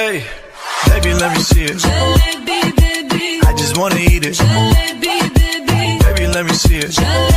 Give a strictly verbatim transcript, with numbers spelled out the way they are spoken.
Hey, baby, let me see it. Jalebi, baby. I just wanna eat it. Jalebi, baby. Baby, let me see it. Jalebi.